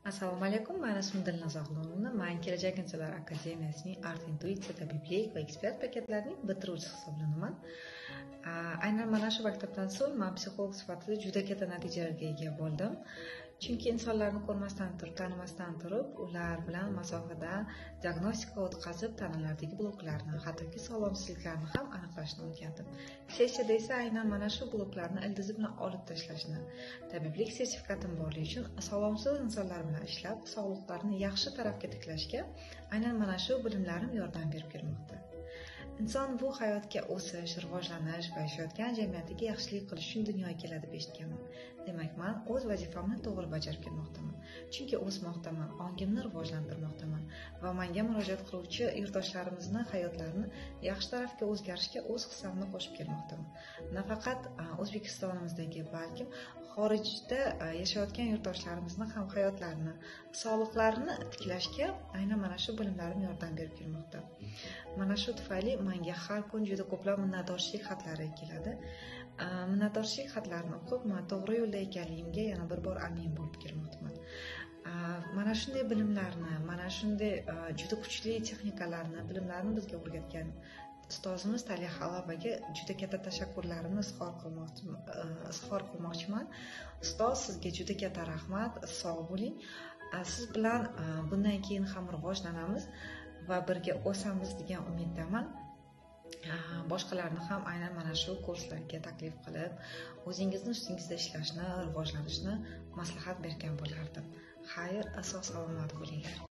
Assalomu alaykum, men ismim Dilnoza G'ulomova. Men Kelajak insonlar akademiyasining Art intuitsiya tabiblik va ekspert paketlarining bitiruvchisi hisoblanaman. Aynan mana shu maktabdan so'ng men psixolog sifatida juda katta natijalarga ega bo'ldim. Chunki insonlarni ko'rmasdan turib, tanimasdan turib, ular bilan masofada diagnostika o'tkazib, tanalardagi bloklarni, hattoki sog'lomsizliklarni ham aniqlashni o'rgandim. Sessiyada esa aynan mana shu bloklarni ildizi bilan olib tashlashni, tabiblik sertifikatim borligi uchun sog'lomsiz insonlar bilan ishlab, sog'liqlarini yaxshi tarafga tiklashga aynan mana shu bilimlarim yordam berib kelmoqda. Inson bu hayotga o'sish, rivojlanish va yashayotgan jamiyatiga yaxshilik qilish uchun dunyoga keladi deb eshitganman. Demak, men o'z vazifamni to'g'ri bajarib kelmoqdaman. Chunki o'smoqdaman, ongimni rivojlantirmoqdaman va menga murojaat qiluvchi yurtdoshlarimizni hayotlarini yaxshi tarafga o'zgarishga o'z hissamni qo'shib kelmoqdaman. Nafaqat O'zbekistonimizdagi, balkim xorijda yashayotgan yurtdoshlarimizni ham hayotlarini, sog'liqlarini tiklashga aynan mana shu bilimlarim yordam berib kelmoqda. Mana shu tufayli menga har kun juda ko'plab minnatdorchilik xatlari keladi. Minnatdorchilik xatlarini o'qib, men to'g'ri yo'lda ekanligimga yana bir bor amin bo'lib kelmoqdaman. Mana shunday bilimlarni, mana shunday juda kuchli texnikalarni, bilimlarni bizga o'rgatgan ustozimiz Taliya Xalobaga juda katta tashakkurlarimni izhor qilmoqchiman. Ustoz, sizga juda katta rahmat, sog' bo'ling. Siz bilan bundan keyin ham rivojlanamiz va birga o'samiz degan umiddaman. Boshqalarni ham aynan mana shu kurslarga taklif qilib, o'zingizni ustingizda ishlashni, rivojlanishni maslahat bergan bo'lardim. Xayr, sog' salomat bo'linglar.